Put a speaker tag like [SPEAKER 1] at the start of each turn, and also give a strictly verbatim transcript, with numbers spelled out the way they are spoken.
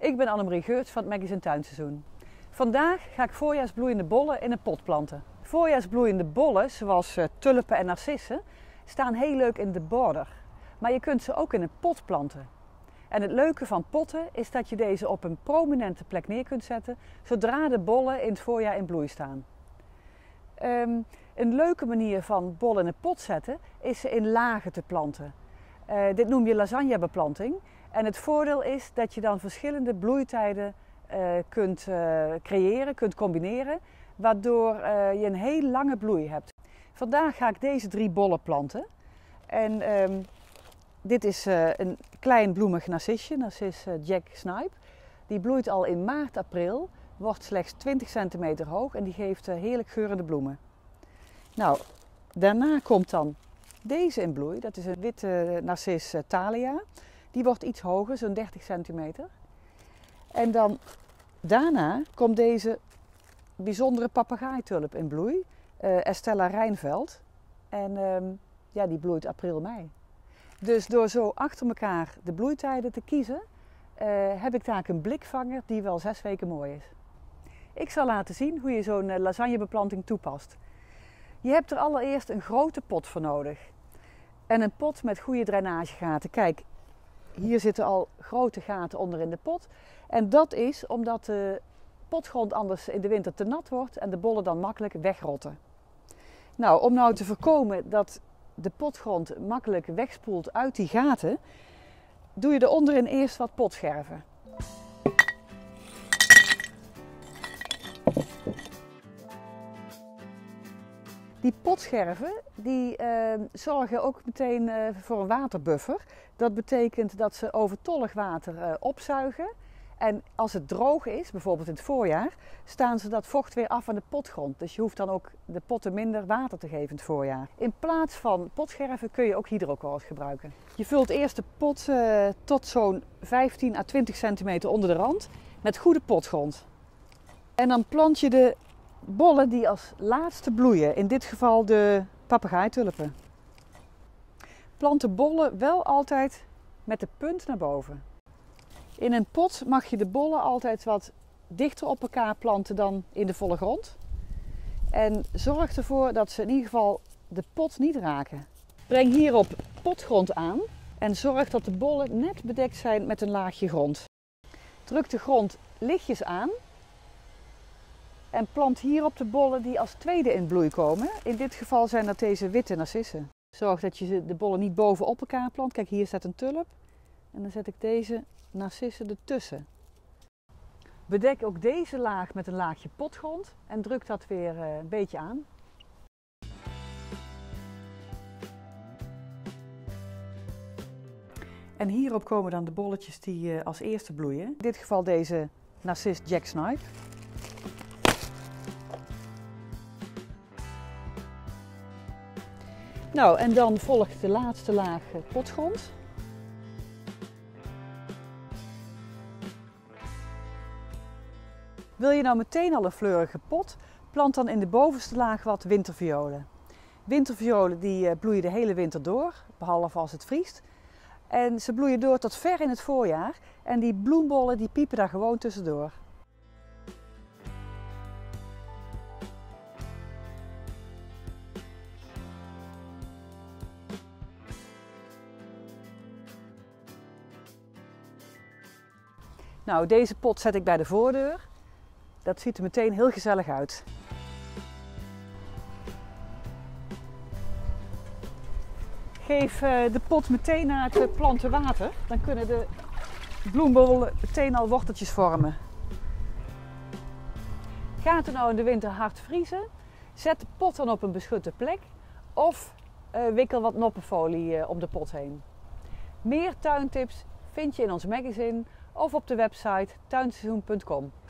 [SPEAKER 1] Ik ben Annemarie Geurts van het magazine Tuinseizoen. Vandaag ga ik voorjaarsbloeiende bollen in een pot planten. Voorjaarsbloeiende bollen, zoals tulpen en narcissen, staan heel leuk in de border. Maar je kunt ze ook in een pot planten. En het leuke van potten is dat je deze op een prominente plek neer kunt zetten, zodra de bollen in het voorjaar in bloei staan. Um, een leuke manier van bollen in een pot zetten is ze in lagen te planten. Uh, dit noem je lasagnebeplanting. En het voordeel is dat je dan verschillende bloeitijden uh, kunt uh, creëren, kunt combineren, waardoor uh, je een heel lange bloei hebt. Vandaag ga ik deze drie bollen planten. En um, dit is uh, een klein bloemig narcisje, Narcis uh, Jack Snipe. Die bloeit al in maart, april, wordt slechts twintig centimeter hoog en die geeft uh, heerlijk geurende bloemen. Nou, daarna komt dan deze in bloei. Dat is een witte Narcis uh, Thalia. Die wordt iets hoger, zo'n dertig centimeter. En dan daarna komt deze bijzondere papegaaitulp in bloei, uh, Estella Rijnveld. En um, ja, die bloeit april, mei. Dus door zo achter elkaar de bloeitijden te kiezen, uh, heb ik daar een blikvanger die wel zes weken mooi is. Ik zal laten zien hoe je zo'n uh, lasagnebeplanting toepast. Je hebt er allereerst een grote pot voor nodig. En een pot met goede drainagegaten. Kijk, hier zitten al grote gaten onder in de pot. En dat is omdat de potgrond anders in de winter te nat wordt en de bollen dan makkelijk wegrotten. Nou, om nou te voorkomen dat de potgrond makkelijk wegspoelt uit die gaten, doe je er onderin eerst wat potscherven. Die potscherven die, uh, zorgen ook meteen uh, voor een waterbuffer. Dat betekent dat ze overtollig water uh, opzuigen. En als het droog is, bijvoorbeeld in het voorjaar, staan ze dat vocht weer af aan de potgrond. Dus je hoeft dan ook de potten minder water te geven in het voorjaar. In plaats van potscherven kun je ook hydrokorst gebruiken. Je vult eerst de pot uh, tot zo'n vijftien à twintig centimeter onder de rand met goede potgrond. En dan plant je de bollen die als laatste bloeien, in dit geval de papegaaitulpen. Plant de bollen wel altijd met de punt naar boven. In een pot mag je de bollen altijd wat dichter op elkaar planten dan in de volle grond. En zorg ervoor dat ze in ieder geval de pot niet raken. Breng hierop potgrond aan en zorg dat de bollen net bedekt zijn met een laagje grond. Druk de grond lichtjes aan. En plant hierop de bollen die als tweede in bloei komen. In dit geval zijn dat deze witte narcissen. Zorg dat je de bollen niet bovenop elkaar plant. Kijk, hier staat een tulp. En dan zet ik deze narcissen ertussen. Bedek ook deze laag met een laagje potgrond. En druk dat weer een beetje aan. En hierop komen dan de bolletjes die als eerste bloeien. In dit geval deze Narcis Jack Snipe. Nou, en dan volgt de laatste laag potgrond. Wil je nou meteen al een fleurige pot, plant dan in de bovenste laag wat winterviolen. Winterviolen die bloeien de hele winter door, behalve als het vriest. En ze bloeien door tot ver in het voorjaar en die bloembollen die piepen daar gewoon tussendoor. Nou, deze pot zet ik bij de voordeur. Dat ziet er meteen heel gezellig uit. Geef de pot meteen na het planten water. Dan kunnen de bloembollen meteen al worteltjes vormen. Gaat het nou in de winter hard vriezen? Zet de pot dan op een beschutte plek. Of uh, wikkel wat noppenfolie uh, om de pot heen. Meer tuintips vind je in ons magazine of op de website tuinseizoen punt com.